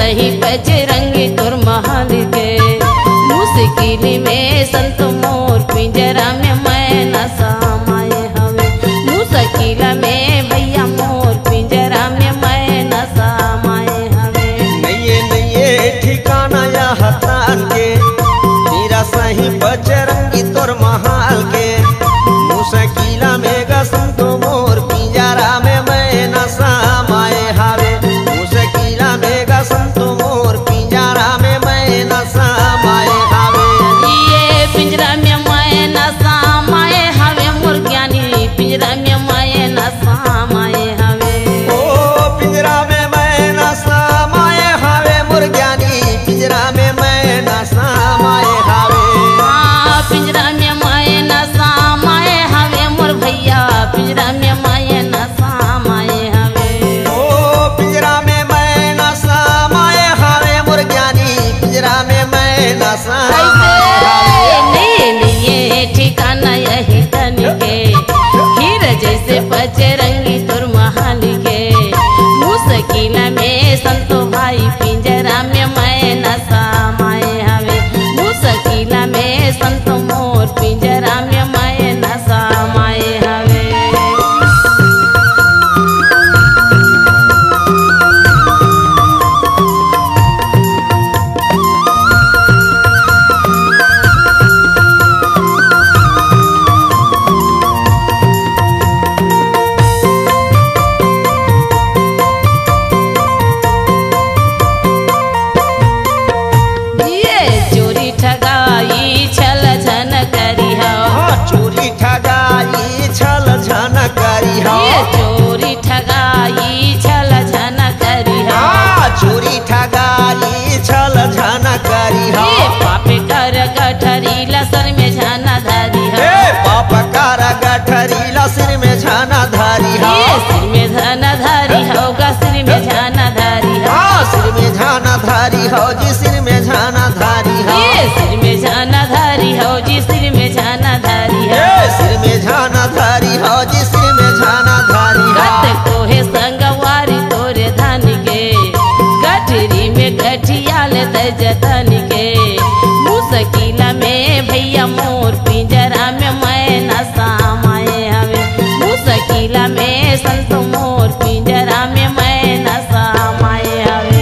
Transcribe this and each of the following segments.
सही बजरंगी तुर महल के मुश्किल में संत मोर पिंजरा में मैं न समाये हवे मुश्किल में भैया मोर पिंजरा में मैं न समाये हवे नये ठिकाना या हतान के मेरा सही बजरंगी तुर महल के मुश्किल में गा संत मोर पिंजरा में मैं न समाये हवे मुश्किल में गा संत मोर पिंजरा में मैं न समाये हवे ये पिंजरा में मैं न समाये हवे मोर ज्ञानी पिंजरा में मैं न समाये हवे ओ पिंजरा में मैं न समाये हवे मोर ज्ञानी पिंजरा में मैं न समाये हवे पिंजरा में मैं न समाये हवे मोर भैया पिंजरा में मैं न समाये हवे ओ पिंजरा में मैं न समाये हवे मोर ज्ञानी पिंजरा में मैं न लिए ठिकाना यही तन के हीर जैसे बजरंगी तुर महल के मुश्किल में संतो भाई पिंजरा में मैं न समाये हवे मुश्किल में संतो मोर पिंजरा में मैं न समाये हवे चोरी ठगाई छल झन करी हो चोरी ठगाई छल झन करी हो चोरी ठगाई छल झन करी हो पाप कर गठरी लसर में झना धरी हो पाप कर गठरी लसर में झना धरी हो सिर में झना धरी हो गा सिर में झना धरी हो सिर में झना धरी हो जी सिर में झना धरी हो सिर में झना धरी हो जी सिर में झना धरी हो सिर में झना धरी हो जी सिर में झना धरी हो गट कोहे संगवारी तोरे धन के गठरी में गठियाल जतन के मुश्किल में भैया मोर पिंजरा में मैं न समाये हवे मुश्किल में संत मोर पिंजरा में मैं न समाये हवे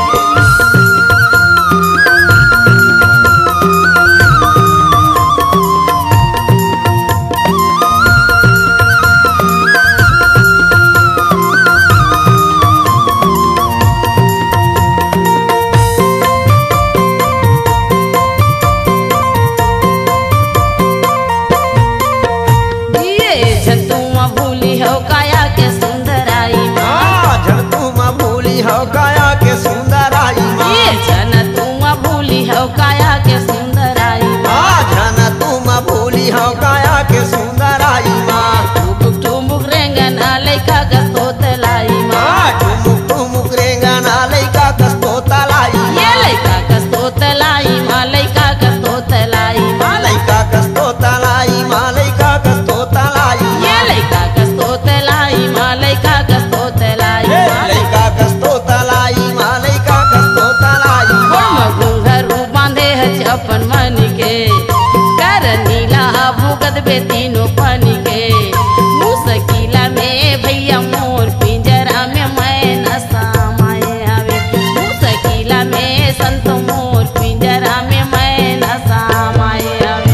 काया के सुंदराई माँ जन तुम भूली हो काया के सुंदराई माँ जन तुम भूली हो काया के सुंदराई माँ जन तुम भूली हो काया के सुंदराई माँ टुमुक टुमुक रेंगना लैका गस्तोत लाई माँ टुमुक टुमुक रेंगना लैका गस्तोत लाई ये लैका गस्तोत लाई माँ लैका गस्तोत लाई माँ लैका गस्तोत लाई माँ लैका गस्तोत लाई ये लैका गस्तोत लाई माँ लैका गस्तोत लाई लैका गस्तोत लाई माँ लैका गस्तोत लाई घुंघरू बांधे है अपन मन के कर नीला भुगत बे तीनों पानी के मुश्किल में भैया मोर पिंजरा में मैं न समाये हवे मुश्किल में संत मोर पिंजरा में मैं न समाये हवे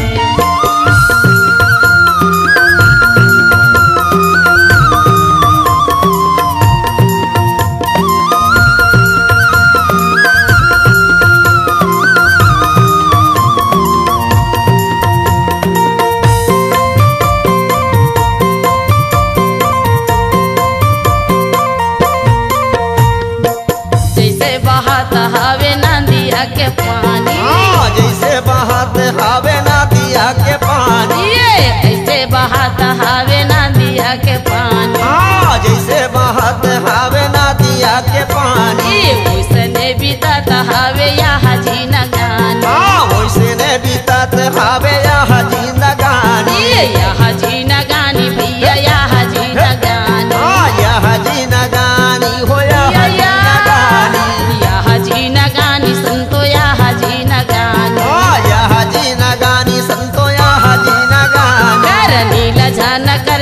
हवे नदिया के पानी जैसे बहत हवे नदिया के पानी ऐसे बहत हवे नदिया के पानी जैसे बहत हवे नदिया के पानी वैसने बीतत हवे यहाँ जिंदगानी वैसने बीतत हवे यहाँ जिंदगानी यहाँ जिंदगानी भैया यहाँ जिंदगानी यहाँ जिंदगानी हो यहाँ जिंदगानी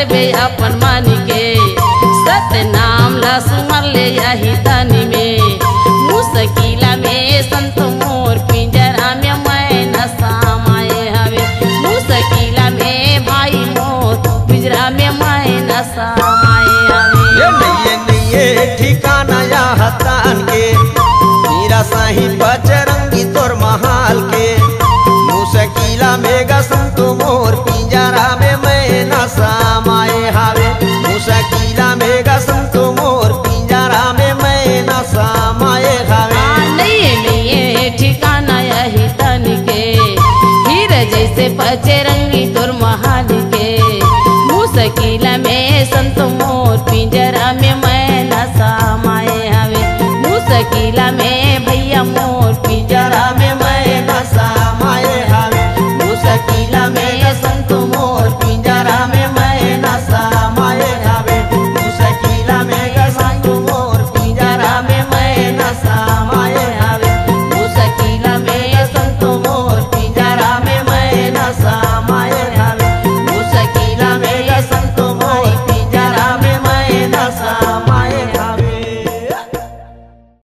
देवे अपन मन के सत्य नाम ला सुमर ले यही तनी में मुश्किला में संत मोर पिंजरा में मैं न समाये हवे मुश्किला में भाई मोर पिंजरा में मैं न समाये हवे ये नहीं ठिकाना यहाँ तान के मीरा साही बजरंगी तोर महाल के मुश्किला में संत मोर पिंजरा में मैं न समाये हवे मुश्किला में संत मोर पिंजरा में मैं न समाये हवे नहीं ठिकाना यही तन के हीरे जैसे बचे